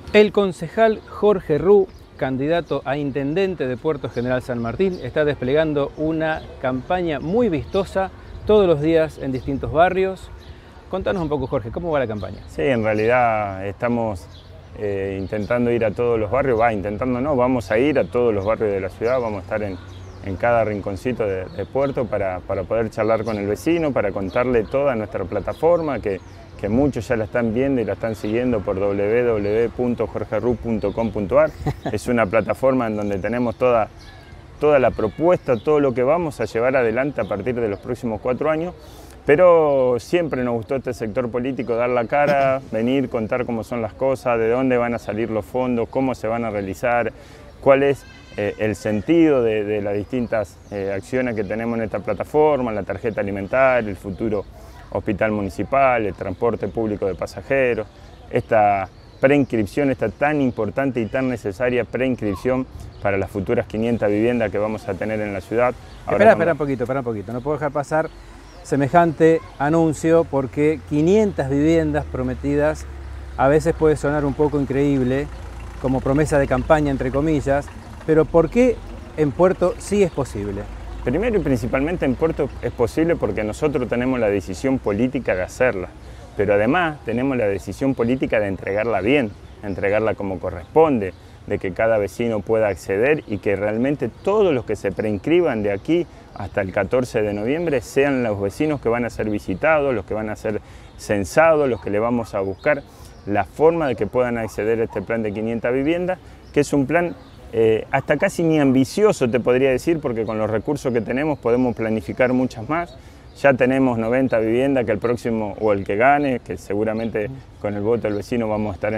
El concejal Jorge Ru, candidato a intendente de Puerto General San Martín, está desplegando una campaña muy vistosa todos los días en distintos barrios. Contanos un poco, Jorge, ¿cómo va la campaña? Sí, en realidad estamos intentando ir a todos los barrios, vamos a ir a todos los barrios de la ciudad, vamos a estar en cada rinconcito de Puerto para poder charlar con el vecino, para contarle toda nuestra plataforma, que muchos ya la están viendo y la están siguiendo por www.jorgeru.com.ar. Es una plataforma en donde tenemos toda la propuesta, todo lo que vamos a llevar adelante a partir de los próximos 4 años, pero siempre nos gustó este sector político dar la cara, venir, contar cómo son las cosas, de dónde van a salir los fondos, cómo se van a realizar, cuál es el sentido de las distintas acciones que tenemos en esta plataforma, la tarjeta alimentaria, el futuro hospital municipal, el transporte público de pasajeros, esta preinscripción, esta tan importante y tan necesaria preinscripción para las futuras 500 viviendas que vamos a tener en la ciudad. Espera un poquito, no puedo dejar pasar semejante anuncio porque 500 viviendas prometidas a veces puede sonar un poco increíble, como promesa de campaña entre comillas, pero ¿por qué en Puerto sí es posible? Primero y principalmente en Puerto es posible porque nosotros tenemos la decisión política de hacerla, pero además tenemos la decisión política de entregarla bien, entregarla como corresponde, de que cada vecino pueda acceder y que realmente todos los que se preinscriban de aquí hasta el 14 de noviembre sean los vecinos que van a ser visitados, los que van a ser censados, los que le vamos a buscar la forma de que puedan acceder a este plan de 500 viviendas, que es un plan hasta casi ni ambicioso, te podría decir, porque con los recursos que tenemos podemos planificar muchas más. Ya tenemos 90 viviendas que el próximo o el que gane, que seguramente con el voto del vecino vamos a estar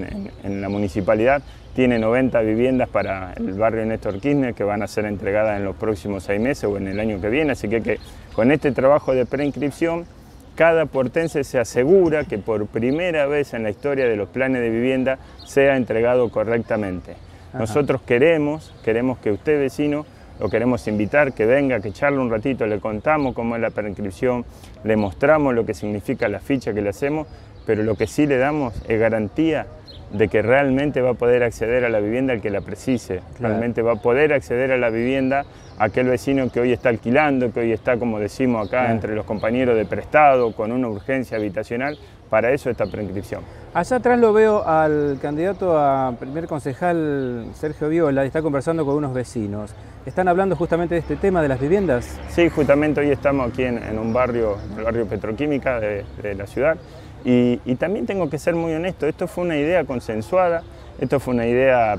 en la municipalidad, tiene 90 viviendas para el barrio Néstor Kirchner que van a ser entregadas en los próximos 6 meses o en el año que viene. Así que con este trabajo de preinscripción, cada puertense se asegura que por primera vez en la historia de los planes de vivienda sea entregado correctamente. Nosotros queremos que usted, vecino, lo queremos invitar, que venga, que charle un ratito, le contamos cómo es la preinscripción, le mostramos lo que significa la ficha que le hacemos, pero lo que sí le damos es garantía de que realmente va a poder acceder a la vivienda el que la precise, realmente va a poder acceder a la vivienda aquel vecino que hoy está alquilando, que hoy está, como decimos acá, entre los compañeros de prestado, con una urgencia habitacional. Para eso esta preinscripción. Allá atrás lo veo al candidato a primer concejal Sergio Viola, está conversando con unos vecinos. ¿Están hablando justamente de este tema de las viviendas? Sí, justamente hoy estamos aquí en un barrio, el barrio Petroquímica de la ciudad. Y también tengo que ser muy honesto, esto fue una idea consensuada, esto fue una idea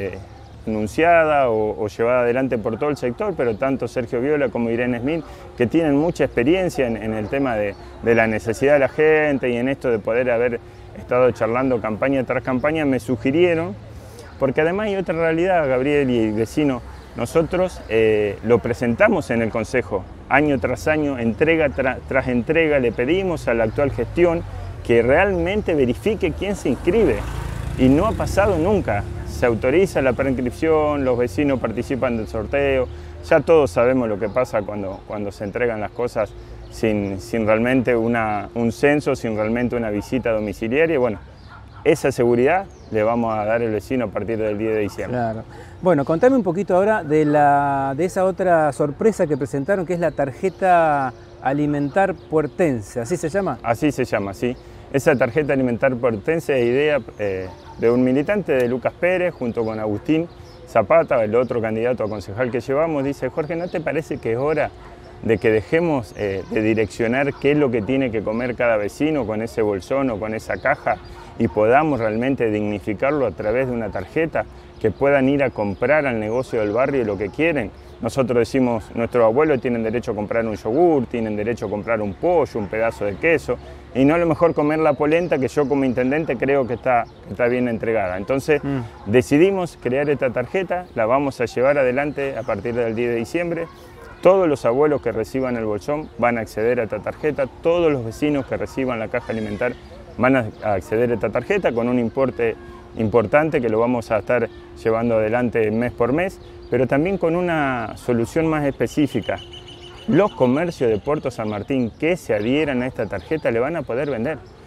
anunciada o llevada adelante por todo el sector, pero tanto Sergio Viola como Irene Smith, que tienen mucha experiencia en el tema de la necesidad de la gente y en esto de poder haber estado charlando campaña tras campaña, me sugirieron, porque además hay otra realidad, Gabriel y vecino, nosotros lo presentamos en el Consejo, año tras año, entrega tras entrega, le pedimos a la actual gestión que realmente verifique quién se inscribe, y no ha pasado nunca. Se autoriza la preinscripción, los vecinos participan del sorteo, ya todos sabemos lo que pasa cuando se entregan las cosas sin realmente un censo, sin realmente una visita domiciliaria. Y bueno, esa seguridad le vamos a dar al vecino a partir del 10 de diciembre. Claro. Bueno, contame un poquito ahora de esa otra sorpresa que presentaron, que es la tarjeta alimentar puertense, ¿así se llama? Así se llama, sí. Esa tarjeta alimentar puertense es idea de un militante de Lucas Pérez junto con Agustín Zapata, el otro candidato a concejal que llevamos. Dice: Jorge, ¿no te parece que es hora de que dejemos de direccionar qué es lo que tiene que comer cada vecino con ese bolsón o con esa caja y podamos realmente dignificarlo a través de una tarjeta, que puedan ir a comprar al negocio del barrio lo que quieren? Nosotros decimos, nuestros abuelos tienen derecho a comprar un yogur, tienen derecho a comprar un pollo, un pedazo de queso, y no a lo mejor comer la polenta que yo como intendente creo que está bien entregada. Entonces decidimos crear esta tarjeta, la vamos a llevar adelante a partir del 10 de diciembre. Todos los abuelos que reciban el bolsón van a acceder a esta tarjeta, todos los vecinos que reciban la caja alimentar van a acceder a esta tarjeta con un importe importante que lo vamos a estar llevando adelante mes por mes, pero también con una solución más específica. Los comercios de Puerto San Martín que se adhieran a esta tarjeta le van a poder vender.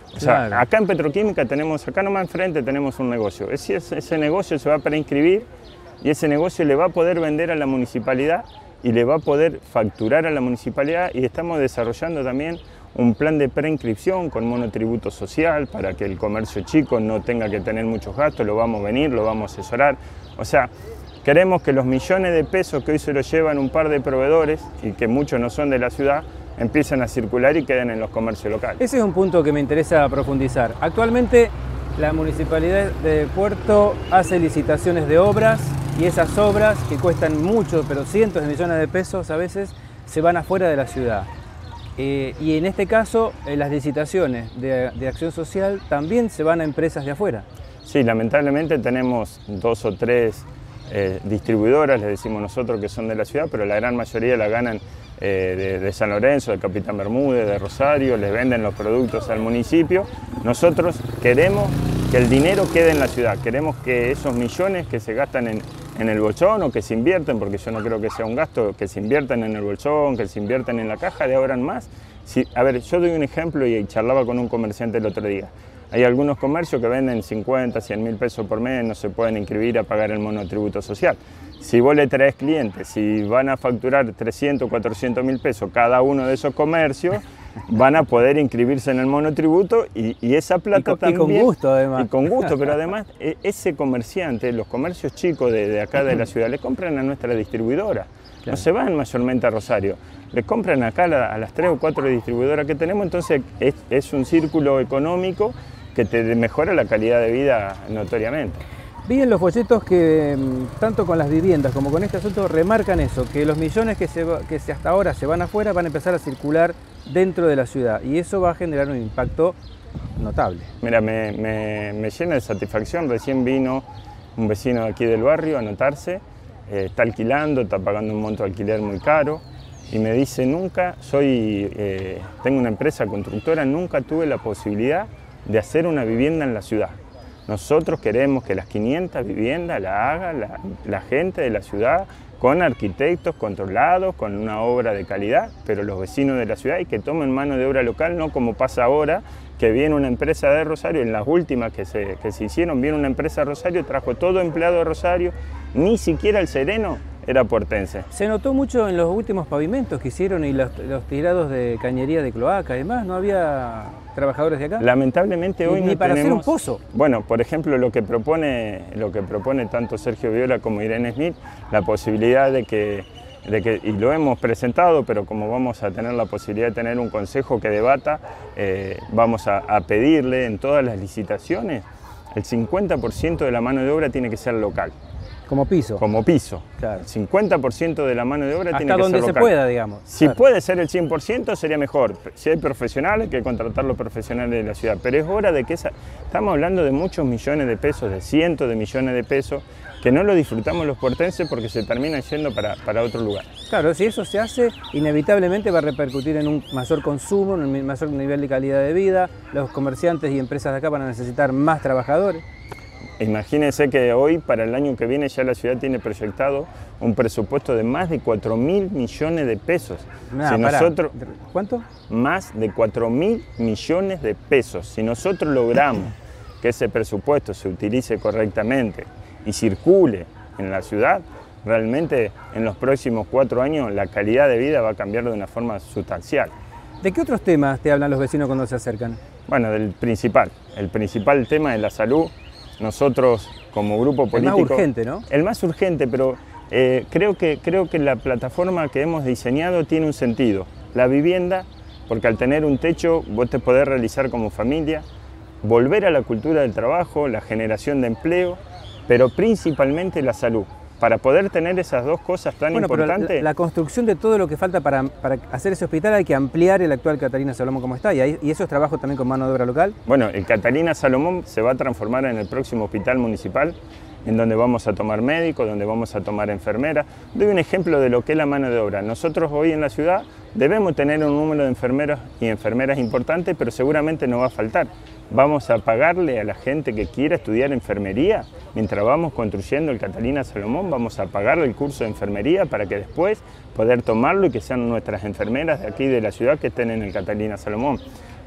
O sea, Claro. acá en Petroquímica tenemos, acá nomás enfrente tenemos un negocio. Ese negocio se va a preinscribir y ese negocio le va a poder vender a la municipalidad y le va a poder facturar a la municipalidad, y estamos desarrollando también un plan de preinscripción con monotributo social para que el comercio chico no tenga que tener muchos gastos, lo vamos a venir, lo vamos a asesorar. O sea, queremos que los millones de pesos que hoy se los llevan un par de proveedores y que muchos no son de la ciudad, empiecen a circular y queden en los comercios locales. Ese es un punto que me interesa profundizar. Actualmente la Municipalidad de Puerto hace licitaciones de obras y esas obras, que cuestan mucho, pero cientos de millones de pesos a veces, se van afuera de la ciudad. Y en este caso, las licitaciones de acción social también se van a empresas de afuera. Sí, lamentablemente tenemos 2 o 3 distribuidoras, les decimos nosotros, que son de la ciudad, pero la gran mayoría la ganan de San Lorenzo, de Capitán Bermúdez, de Rosario, les venden los productos al municipio. Nosotros queremos que el dinero quede en la ciudad, queremos que esos millones que se gastan en el bolsón o que se invierten, porque yo no creo que sea un gasto, que se inviertan en el bolsón, que se inviertan en la caja de ahora en más. A ver, yo doy un ejemplo y charlaba con un comerciante el otro día. Hay algunos comercios que venden 50, 100 mil pesos por mes, no se pueden inscribir a pagar el monotributo social. Si vos le traes clientes, si van a facturar 300, 400 mil pesos cada uno de esos comercios, van a poder inscribirse en el monotributo y esa plata también. Y con gusto, además. Y con gusto, pero además ese comerciante, los comercios chicos de acá de la ciudad, le compran a nuestra distribuidora. Claro. No se van mayormente a Rosario, le compran acá a las 3 o 4 distribuidoras que tenemos, entonces es un círculo económico que te mejora la calidad de vida notoriamente. Vi en los folletos que tanto con las viviendas como con este asunto remarcan eso, que los millones que hasta ahora se van afuera van a empezar a circular dentro de la ciudad y eso va a generar un impacto notable. Mira, me llena de satisfacción. Recién vino un vecino de aquí del barrio a anotarse, está alquilando, está pagando un monto de alquiler muy caro y me dice, tengo una empresa constructora, nunca tuve la posibilidad de hacer una vivienda en la ciudad. Nosotros queremos que las 500 viviendas la haga la gente de la ciudad, con arquitectos controlados, con una obra de calidad, pero los vecinos de la ciudad, y que tomen mano de obra local, no como pasa ahora, que viene una empresa de Rosario, en las últimas que se hicieron, viene una empresa de Rosario, trajo todo empleado de Rosario, ni siquiera el sereno era puertense. Se notó mucho en los últimos pavimentos que hicieron y los tirados de cañería de cloaca, además no había trabajadores de acá. Lamentablemente hoy ni no para tenemos, hacer un pozo. Bueno, por ejemplo, lo que propone tanto Sergio Viola como Irene Smith, la posibilidad de que, y lo hemos presentado, pero como vamos a tener la posibilidad de tener un consejo que debata, vamos a pedirle en todas las licitaciones, el 50% de la mano de obra tiene que ser local. Como piso. Como piso. Claro. El 50% de la mano de obra hasta tiene que ser local. donde se pueda, digamos. Si claro. puede ser el 100% sería mejor. Si hay profesionales, hay que contratar los profesionales de la ciudad. Pero es hora de que estamos hablando de muchos millones de pesos, de cientos de millones de pesos, que no lo disfrutamos los puertenses porque se terminan yendo para otro lugar. Claro, si eso se hace, inevitablemente va a repercutir en un mayor consumo, en un mayor nivel de calidad de vida. Los comerciantes y empresas de acá van a necesitar más trabajadores. Imagínense que hoy, para el año que viene, ya la ciudad tiene proyectado un presupuesto de más de 4.000 millones de pesos. ¿Cuánto? Más de 4.000 millones de pesos. Si nosotros logramos que ese presupuesto se utilice correctamente y circule en la ciudad, realmente en los próximos 4 años la calidad de vida va a cambiar de una forma sustancial. ¿De qué otros temas te hablan los vecinos cuando se acercan? Bueno, el principal tema es la salud. Nosotros como grupo político... El más urgente, ¿no? El más urgente, pero creo que la plataforma que hemos diseñado tiene un sentido. La vivienda, porque al tener un techo vos te podés realizar como familia, volver a la cultura del trabajo, la generación de empleo, pero principalmente la salud. Para poder tener esas dos cosas tan importantes... Pero la construcción de todo lo que falta para hacer ese hospital hay que ampliar el actual Catalina Salomón como está, y eso es trabajo también con mano de obra local. Bueno, el Catalina Salomón se va a transformar en el próximo hospital municipal, en donde vamos a tomar médicos, donde vamos a tomar enfermeras. Doy un ejemplo de lo que es la mano de obra. Nosotros hoy en la ciudad debemos tener un número de enfermeros y enfermeras importante, pero seguramente no va a faltar. Vamos a pagarle a la gente que quiera estudiar enfermería, mientras vamos construyendo el Catalina Salomón, vamos a pagarle el curso de enfermería para que después poder tomarlo y que sean nuestras enfermeras de aquí de la ciudad que estén en el Catalina Salomón.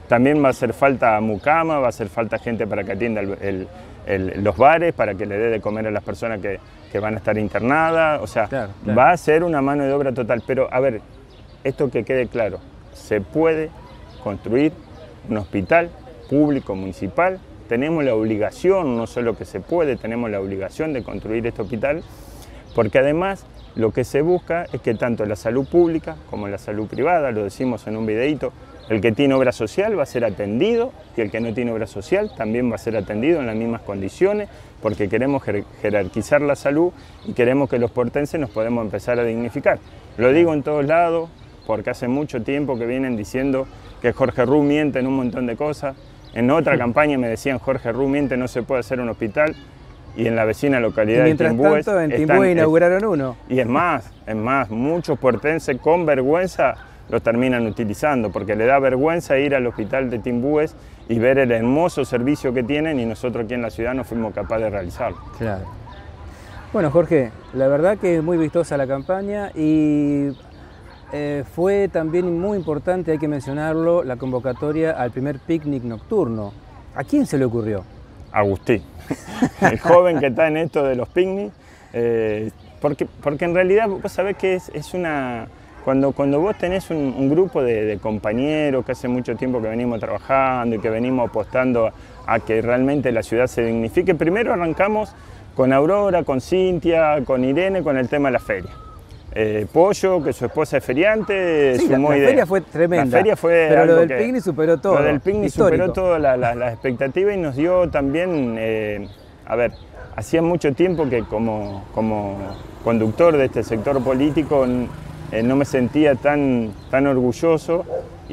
También va a hacer falta mucama, va a hacer falta gente para que atienda los bares, para que le dé de comer a las personas que van a estar internadas. O sea, claro. Va a ser una mano de obra total. Pero, a ver, esto que quede claro, se puede construir un hospital público municipal. Tenemos la obligación, no solo que se puede, tenemos la obligación de construir este hospital, porque además lo que se busca es que tanto la salud pública como la salud privada, lo decimos en un videíto, el que tiene obra social va a ser atendido y el que no tiene obra social también va a ser atendido en las mismas condiciones, porque queremos jerarquizar la salud y queremos que los portenses nos podemos empezar a dignificar. Lo digo en todos lados, porque hace mucho tiempo que vienen diciendo que Jorge Ru miente en un montón de cosas. En otra campaña me decían Jorge Ru miente, no se puede hacer un hospital, y en la vecina localidad de Timbúes... Mientras tanto, en Timbúes inauguraron uno. Y es más, muchos portenses con vergüenza lo terminan utilizando, porque le da vergüenza ir al hospital de Timbúes y ver el hermoso servicio que tienen, y nosotros aquí en la ciudad no fuimos capaces de realizarlo. Claro. Bueno, Jorge, la verdad que es muy vistosa la campaña y fue también muy importante, hay que mencionarlo, la convocatoria al primer picnic nocturno. ¿A quién se le ocurrió? Agustín, el joven que está en esto de los picnics, porque en realidad vos sabés que es una... Cuando vos tenés un grupo de compañeros que hace mucho tiempo que venimos trabajando y que venimos apostando a que realmente la ciudad se dignifique, primero arrancamos con Aurora, con Cintia, con Irene, con el tema de la feria. Pollo, que su esposa es feriante, sí, sumó la idea. feria fue tremenda, la feria fue pero algo lo del que, picnic superó todo. Lo del picnic histórico. superó todas las expectativas y nos dio también, a ver, hacía mucho tiempo que como conductor de este sector político no me sentía tan orgulloso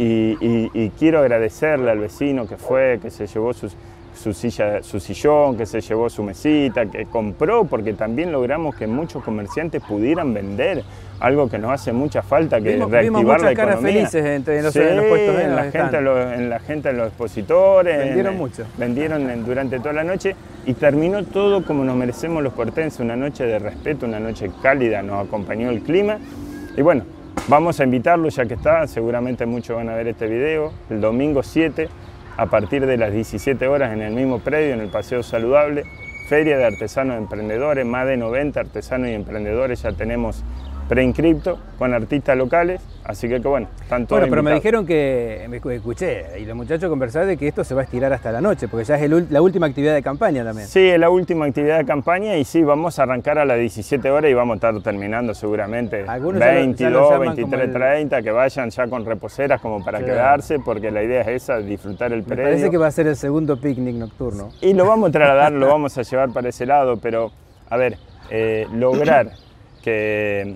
y quiero agradecerle al vecino que se llevó su sillón, que se llevó su mesita, que compró, porque también logramos que muchos comerciantes pudieran vender, algo que nos hace mucha falta, que vimos reactivar muchas la caras economía. felices en los puestos en la gente, en los expositores. Vendieron mucho. Vendieron durante toda la noche y terminó todo como nos merecemos los portenses, una noche de respeto, una noche cálida, nos acompañó el clima. Y bueno, vamos a invitarlos ya que está, seguramente muchos van a ver este video, el domingo 7, a partir de las 17 horas en el mismo predio, en el Paseo Saludable, Feria de Artesanos y Emprendedores, más de 90 artesanos y emprendedores ya tenemos preinscriptos con artistas locales, así que bueno, están todos pero me invitados. dijeron que, me escuché, y los muchachos conversaron de que esto se va a estirar hasta la noche, porque ya es la última actividad de campaña también. Sí, es la última actividad de campaña y sí, vamos a arrancar a las 17 horas y vamos a estar terminando seguramente algunos 22, 23, 30, que vayan ya con reposeras como para quedarse, porque la idea es esa, disfrutar el predio. Me parece que va a ser el segundo picnic nocturno. Y lo vamos a trasladar, lo vamos a llevar para ese lado, pero a ver, lograr que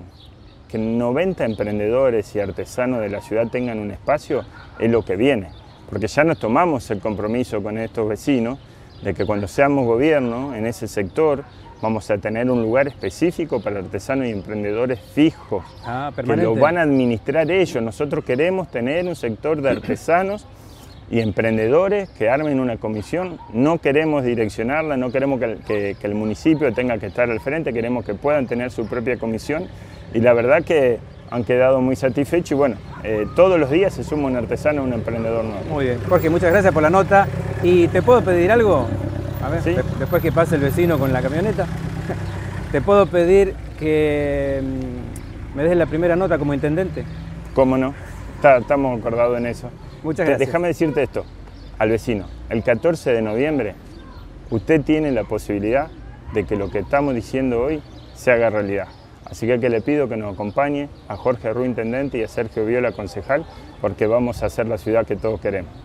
90 emprendedores y artesanos de la ciudad tengan un espacio es lo que viene, porque ya nos tomamos el compromiso con estos vecinos de que cuando seamos gobierno en ese sector vamos a tener un lugar específico para artesanos y emprendedores fijos, que lo van a administrar ellos. Nosotros queremos tener un sector de artesanos y emprendedores que armen una comisión, no queremos direccionarla, no queremos que el municipio tenga que estar al frente, queremos que puedan tener su propia comisión. Y la verdad que han quedado muy satisfechos y bueno, todos los días se suma un artesano o un emprendedor nuevo. Muy bien, Jorge, muchas gracias por la nota. ¿Y te puedo pedir algo? A ver, ¿sí? Después que pase el vecino con la camioneta, ¿te puedo pedir que me des la primera nota como intendente? ¿Cómo no? Estamos acordados en eso. Muchas gracias. Déjame decirte esto al vecino. El 14 de noviembre usted tiene la posibilidad de que lo que estamos diciendo hoy se haga realidad. Así que le pido que nos acompañe a Jorge Ru, intendente, y a Sergio Viola, concejal, porque vamos a hacer la ciudad que todos queremos.